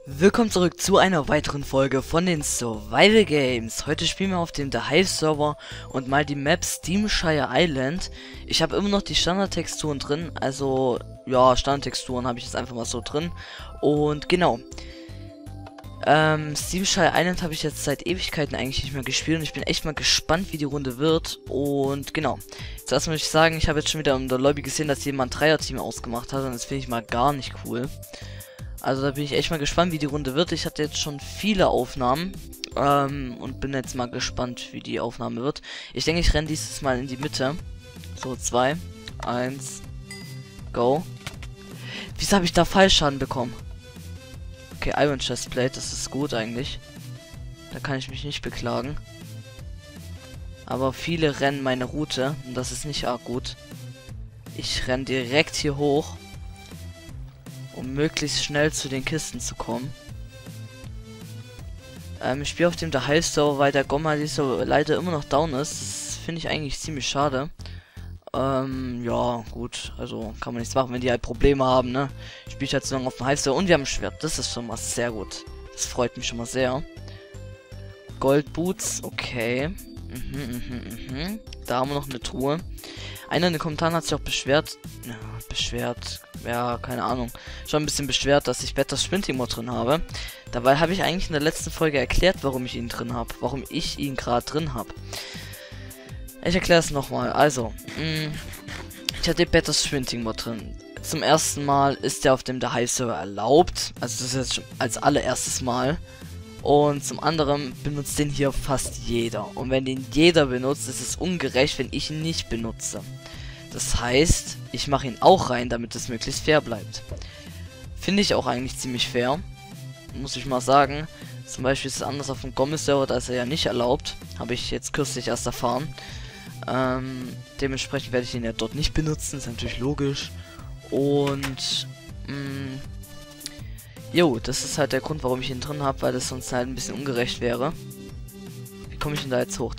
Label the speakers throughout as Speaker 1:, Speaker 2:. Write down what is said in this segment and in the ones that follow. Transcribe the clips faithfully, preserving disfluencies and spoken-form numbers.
Speaker 1: Willkommen zurück zu einer weiteren Folge von den Survival Games. Heute spielen wir auf dem The Hive Server und mal die Map Steamshire Island. Ich habe immer noch die Standardtexturen drin, also ja, Standardtexturen habe ich jetzt einfach mal so drin. Und genau, ähm, Steamshire Island habe ich jetzt seit Ewigkeiten eigentlich nicht mehr gespielt und ich bin echt mal gespannt, wie die Runde wird. Und genau, zuerst muss ich sagen, ich habe jetzt schon wieder in der Lobby gesehen, dass jemand ein Dreier-Team ausgemacht hat und das finde ich mal gar nicht cool. Also da bin ich echt mal gespannt, wie die Runde wird. Ich hatte jetzt schon viele Aufnahmen ähm, und bin jetzt mal gespannt, wie die Aufnahme wird. Ich denke, ich renne dieses Mal in die Mitte. So, zwei, eins, go. Wieso habe ich da Fallschaden bekommen? Okay, Iron Chestplate, das ist gut eigentlich. Da kann ich mich nicht beklagen. Aber viele rennen meine Route und das ist nicht arg gut. Ich renne direkt hier hoch, um möglichst schnell zu den Kisten zu kommen. Ähm, ich spiele auf dem The Hive Server, weil der Gomma-Liso leider immer noch down ist. Das finde ich eigentlich ziemlich schade. Ähm, ja, gut, also kann man nichts machen, wenn die halt Probleme haben, ne? Ich spiele halt so lange auf dem Hive Server und wir haben ein Schwert. Das ist schon mal sehr gut. Das freut mich schon mal sehr. Goldboots, okay. Mhm, mhm, mhm. Da haben wir noch eine Truhe. Einer in den Kommentaren hat sich auch beschwert, ja, beschwert, ja, keine Ahnung, schon ein bisschen beschwert, dass ich Better Sprinting Mod drin habe. Dabei habe ich eigentlich in der letzten Folge erklärt, warum ich ihn drin habe, warum ich ihn gerade drin habe. Ich erkläre es nochmal. Also, mh, ich hatte Better Sprinting Mod drin. Zum ersten Mal ist der auf dem The Hive Server erlaubt, also das ist jetzt schon als allererstes Mal. Und zum anderen benutzt den hier fast jeder. Und wenn den jeder benutzt, ist es ungerecht, wenn ich ihn nicht benutze. Das heißt, ich mache ihn auch rein, damit es möglichst fair bleibt. Finde ich auch eigentlich ziemlich fair. Muss ich mal sagen. Zum Beispiel ist es anders auf dem Gomme-Server, da ist er ja nicht erlaubt. Habe ich jetzt kürzlich erst erfahren. Ähm, dementsprechend werde ich ihn ja dort nicht benutzen. Ist natürlich logisch. Und... Mh, Jo, das ist halt der Grund, warum ich ihn drin habe, weil das sonst halt ein bisschen ungerecht wäre. Wie komme ich denn da jetzt hoch?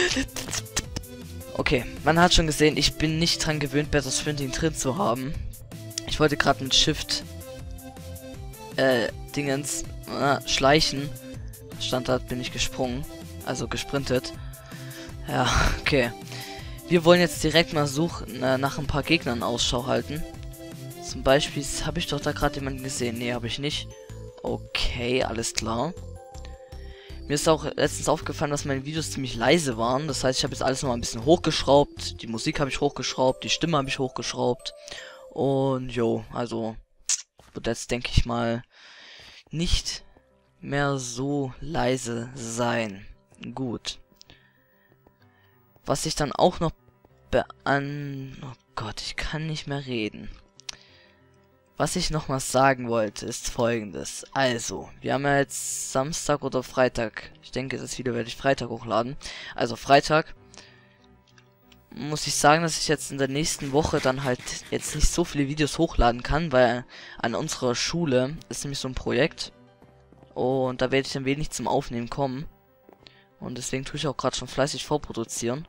Speaker 1: Okay, man hat schon gesehen, ich bin nicht dran gewöhnt, Better Sprinting drin zu haben. Ich wollte gerade mit Shift äh, Dingens äh, schleichen. Standard bin ich gesprungen, also gesprintet. Ja, okay. Wir wollen jetzt direkt mal suchen, äh, nach ein paar Gegnern Ausschau halten. Zum Beispiel habe ich doch da gerade jemanden gesehen. Nee, habe ich nicht. Okay, alles klar. Mir ist auch letztens aufgefallen, dass meine Videos ziemlich leise waren. Das heißt, ich habe jetzt alles noch mal ein bisschen hochgeschraubt. Die Musik habe ich hochgeschraubt. Die Stimme habe ich hochgeschraubt. Und jo, also wird jetzt, denke ich mal, nicht mehr so leise sein. Gut. Was ich dann auch noch bean... Oh Gott, ich kann nicht mehr reden. Was ich noch mal sagen wollte, ist folgendes. Also, wir haben ja jetzt Samstag oder Freitag. Ich denke, das Video werde ich Freitag hochladen. Also Freitag muss ich sagen, dass ich jetzt in der nächsten Woche dann halt jetzt nicht so viele Videos hochladen kann, weil an unserer Schule ist nämlich so ein Projekt. Und da werde ich dann wenig zum Aufnehmen kommen. Und deswegen tue ich auch gerade schon fleißig vorproduzieren.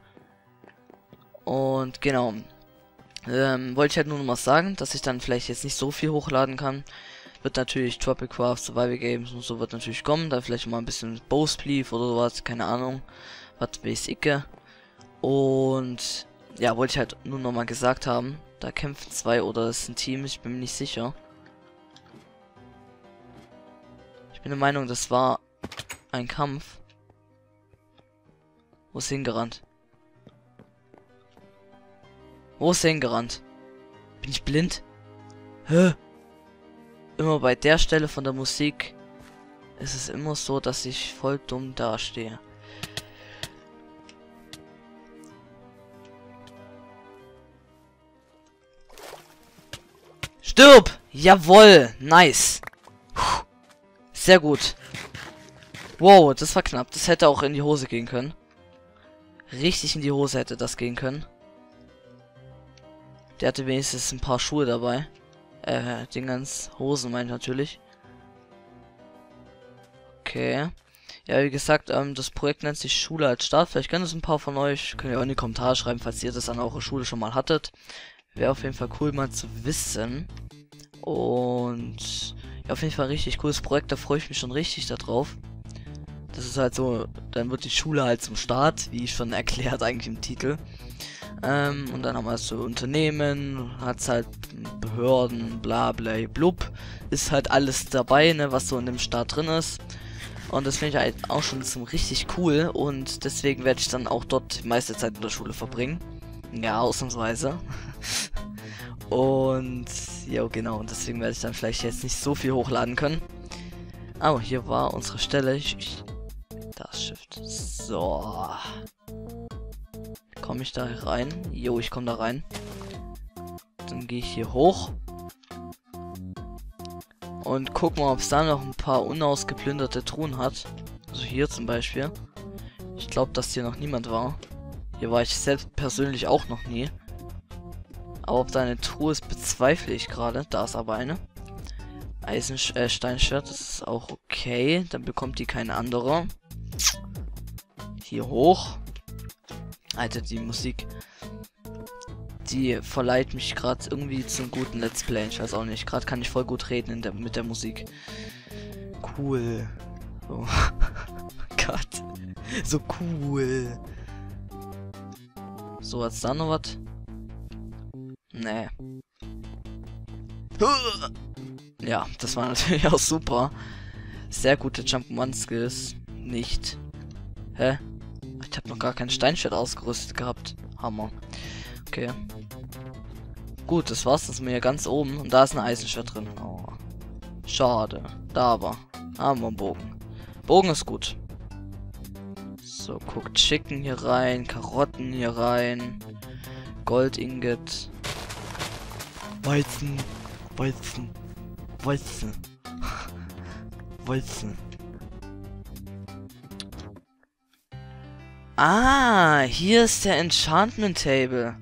Speaker 1: Und genau. Ähm, wollte ich halt nur noch mal sagen, dass ich dann vielleicht jetzt nicht so viel hochladen kann. Wird natürlich Tropicraft, Survival Games und so wird natürlich kommen. Da vielleicht mal ein bisschen Bowspleef oder sowas, keine Ahnung. Was weiß ich. Und ja, wollte ich halt nur noch mal gesagt haben. Da kämpfen zwei oder es ist ein Team, ich bin mir nicht sicher. Ich bin der Meinung, das war ein Kampf. Wo ist hingerannt? Wo ist er hingerannt? Bin ich blind? Hä? Immer bei der Stelle von der Musik ist es immer so, dass ich voll dumm dastehe. Stirb! Jawohl! Nice! Puh. Sehr gut. Wow, das war knapp. Das hätte auch in die Hose gehen können. Richtig in die Hose hätte das gehen können. Der hatte wenigstens ein paar Schuhe dabei. Äh, Dingens, Hosen meint natürlich. Okay. Ja, wie gesagt, ähm, das Projekt nennt sich Schule als Start. Vielleicht können es ein paar von euch. Könnt ihr auch in die Kommentare schreiben, falls ihr das an eurer Schule schon mal hattet. Wäre auf jeden Fall cool mal zu wissen. Und Ja, auf jeden Fall ein richtig cooles Projekt, da freue ich mich schon richtig darauf. Das ist halt so, dann wird die Schule halt zum Start, wie schon erklärt eigentlich im Titel. Ähm, und dann haben wir so Unternehmen, hat's halt Behörden, bla bla blub. Ist halt alles dabei, ne, was so in dem Start drin ist. Und das finde ich halt auch schon so richtig cool. Und deswegen werde ich dann auch dort die meiste Zeit in der Schule verbringen. Ja, ausnahmsweise. Und ja, genau. Und deswegen werde ich dann vielleicht jetzt nicht so viel hochladen können. Aber hier war unsere Stelle. Ich, ich, das Shift. So. Komme ich da rein? Jo, ich komme da rein. Dann gehe ich hier hoch. Und guck mal, ob es da noch ein paar unausgeplünderte Truhen hat. Also hier zum Beispiel. Ich glaube, dass hier noch niemand war. Hier war ich selbst persönlich auch noch nie. Aber ob da eine Truhe ist, bezweifle ich gerade. Da ist aber eine. Eisensteinschwert, äh, das ist auch okay. Dann bekommt die keine andere. Hier hoch. Alter, die Musik, die verleiht mich gerade irgendwie zum guten Let's Play. Ich weiß auch nicht. Gerade kann ich voll gut reden in der, mit der Musik. Cool. So. Gott. So cool. So, hat's da noch was? Nee. Ja, das war natürlich auch super. Sehr gute Jump'n'Run-Skills. Nicht. Hä? Ich habe noch gar kein Steinschwert ausgerüstet gehabt. Hammer. Okay. Gut, das war's. Das sind wir hier ganz oben. Und da ist ein Eisenschwert drin. Oh. Schade. Da aber. Haben wir einen Bogen. Bogen ist gut. So, guckt Chicken hier rein. Karotten hier rein. Gold Ingot. Weizen. Weizen. Weizen. Weizen. Ah, hier ist der Enchantment Table.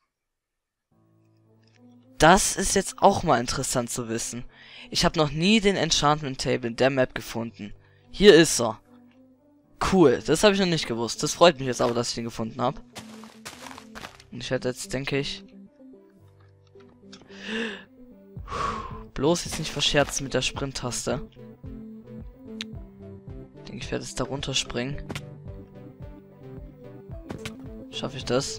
Speaker 1: Das ist jetzt auch mal interessant zu wissen. Ich habe noch nie den Enchantment Table in der Map gefunden. Hier ist er. Cool, das habe ich noch nicht gewusst. Das freut mich jetzt aber, dass ich den gefunden habe. Und ich werde jetzt, denke ich... Bloß jetzt nicht verscherzt mit der Sprint-Taste. Ich denke, ich werde jetzt da runterspringen. Schaffe ich das?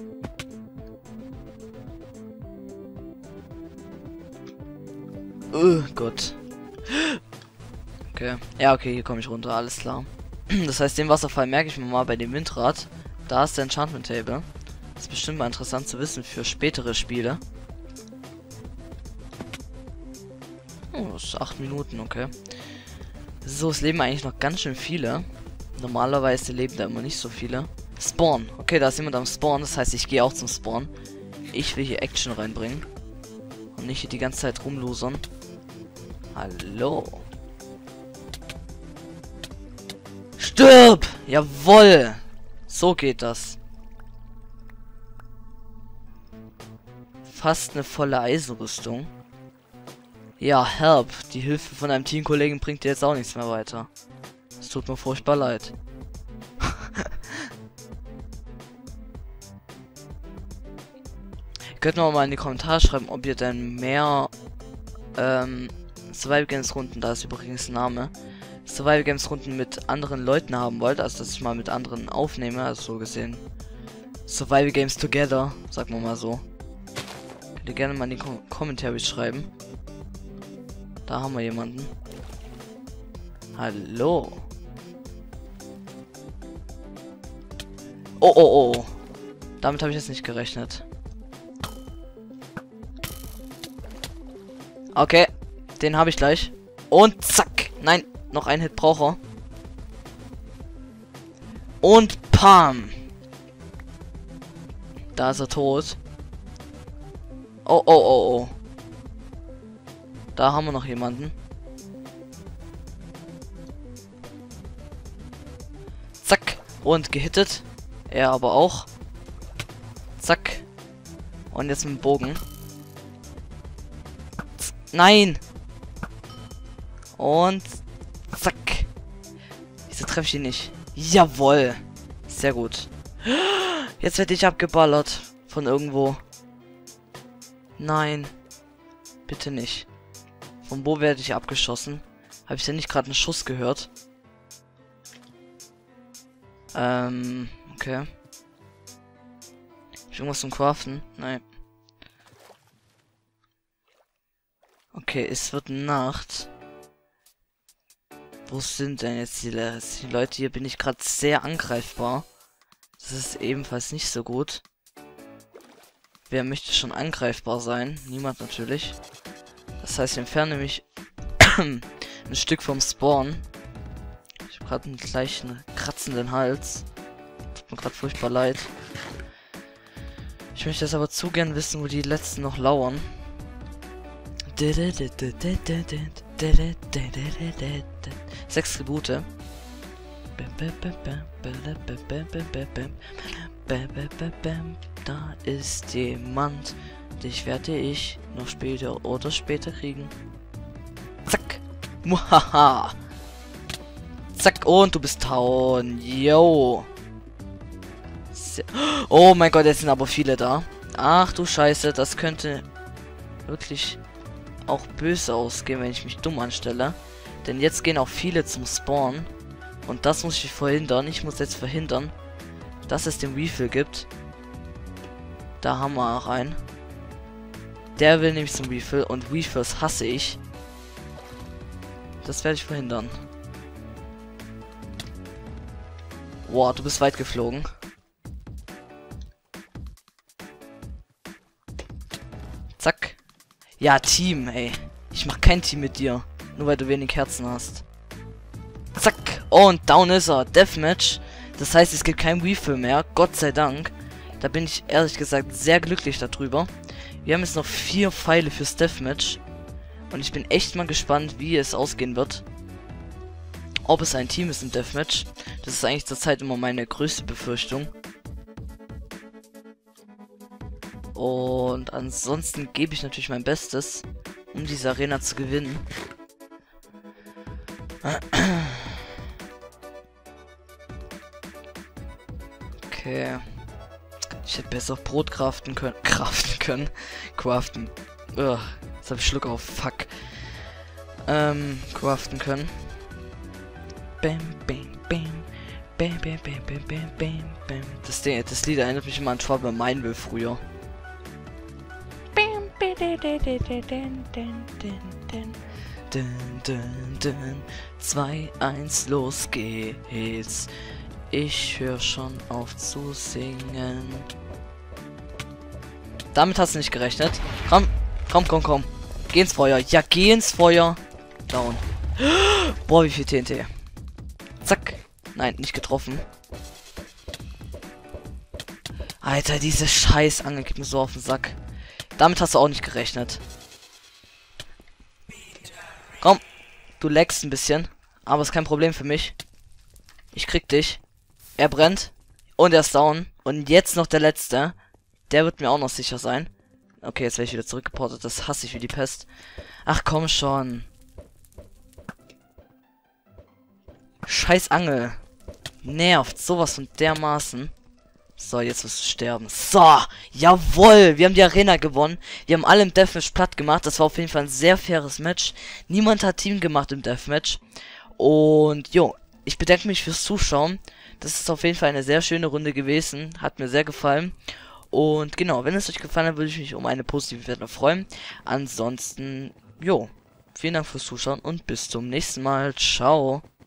Speaker 1: Oh Gott. Okay. Ja, okay, hier komme ich runter, alles klar. Das heißt, den Wasserfall merke ich mir mal bei dem Windrad. Da ist der Enchantment Table. Das ist bestimmt mal interessant zu wissen für spätere Spiele. Oh, das ist acht Minuten, okay. So, es leben eigentlich noch ganz schön viele. Normalerweise leben da immer nicht so viele. Spawn. Okay, da ist jemand am Spawn. Das heißt, ich gehe auch zum Spawn. Ich will hier Action reinbringen. Und nicht hier die ganze Zeit rumlosern. Hallo. Stirb! Jawoll! So geht das. Fast eine volle Eisenrüstung. Ja, help. Die Hilfe von einem Teamkollegen bringt dir jetzt auch nichts mehr weiter. Es tut mir furchtbar leid. Könnt ihr mal in die Kommentare schreiben, ob ihr denn mehr ähm, Survival Games Runden, da ist übrigens ein Name, Survival Games Runden mit anderen Leuten haben wollt, also dass ich mal mit anderen aufnehme, also so gesehen Survival Games Together, sagen wir mal so. Könnt ihr gerne mal in die Kom Kommentare schreiben. Da haben wir jemanden. Hallo. Oh, oh, oh. Damit habe ich jetzt nicht gerechnet. Okay, den habe ich gleich. Und zack. Nein, noch ein Hit braucht er. Und pam. Da ist er tot. Oh, oh, oh, oh. Da haben wir noch jemanden. Zack. Und gehittet. Er aber auch. Zack. Und jetzt mit dem Bogen. Nein! Und zack. Wieso treffe ich ihn nicht? Jawohl. Sehr gut. Jetzt werde ich abgeballert. Von irgendwo. Nein. Bitte nicht. Von wo werde ich abgeschossen? Habe ich denn nicht gerade einen Schuss gehört? Ähm, okay. Hab ich irgendwas zum Craften? Nein. Okay, es wird Nacht. Wo sind denn jetzt die, Le die Leute? Hier bin ich gerade sehr angreifbar. Das ist ebenfalls nicht so gut. Wer möchte schon angreifbar sein? Niemand natürlich. Das heißt, ich entferne mich ein Stück vom Spawn. Ich habe gerade einen gleichen kratzenden Hals. Tut mir gerade furchtbar leid. Ich möchte jetzt aber zu gern wissen, wo die letzten noch lauern. Sechs Tribute. Da ist jemand. Dich werde ich noch später oder später kriegen. Zack. Muhaha. Zack. Und du bist down. Yo. Oh mein Gott, jetzt sind aber viele da. Ach du Scheiße, das könnte wirklich auch böse ausgehen, wenn ich mich dumm anstelle. Denn jetzt gehen auch viele zum Spawn. Und das muss ich verhindern. Ich muss jetzt verhindern, dass es den Refill gibt. Da haben wir auch einen. Der will nämlich zum Refill. Und Refills hasse ich. Das werde ich verhindern. Wow, du bist weit geflogen. Zack. Ja, Team, ey. Ich mach kein Team mit dir. Nur weil du wenig Herzen hast. Zack. Und down ist er. Deathmatch. Das heißt, es gibt kein Refill mehr. Gott sei Dank. Da bin ich ehrlich gesagt sehr glücklich darüber. Wir haben jetzt noch vier Pfeile fürs Deathmatch. Und ich bin echt mal gespannt, wie es ausgehen wird. Ob es ein Team ist im Deathmatch. Das ist eigentlich zurzeit immer meine größte Befürchtung. Und ansonsten gebe ich natürlich mein Bestes, um diese Arena zu gewinnen. Okay. Ich hätte besser Brot craften können. Craften können. Craften. Ugh, jetzt habe ich Schluck auf. Fuck. Ähm, craften können. Bam, bam, bam. Bam, bam, bam, bam, bam, bam, bam. Das, das Lied erinnert mich immer an Trouble Mineville früher. zwei eins, los geht's. Ich höre schon auf zu singen. Damit hast du nicht gerechnet. Komm, komm, komm, komm. Geh ins Feuer. Ja, geh ins Feuer. Down. Boah, wie viel T N T. Zack. Nein, nicht getroffen. Alter, diese scheiß Angel geht mir so auf den Sack. Damit hast du auch nicht gerechnet. Komm. Du leckst ein bisschen. Aber ist kein Problem für mich. Ich krieg dich. Er brennt. Und er ist down. Und jetzt noch der letzte. Der wird mir auch noch sicher sein. Okay, jetzt werde ich wieder zurückgeportet. Das hasse ich wie die Pest. Ach komm schon. Scheiß Angel. Nervt sowas von dermaßen. So, jetzt wirst du sterben. So, jawohl, wir haben die Arena gewonnen. Wir haben alle im Deathmatch platt gemacht. Das war auf jeden Fall ein sehr faires Match. Niemand hat Team gemacht im Deathmatch. Und, jo, ich bedanke mich fürs Zuschauen. Das ist auf jeden Fall eine sehr schöne Runde gewesen. Hat mir sehr gefallen. Und genau, wenn es euch gefallen hat, würde ich mich um eine positive Bewertung freuen. Ansonsten, jo, vielen Dank fürs Zuschauen und bis zum nächsten Mal. Ciao.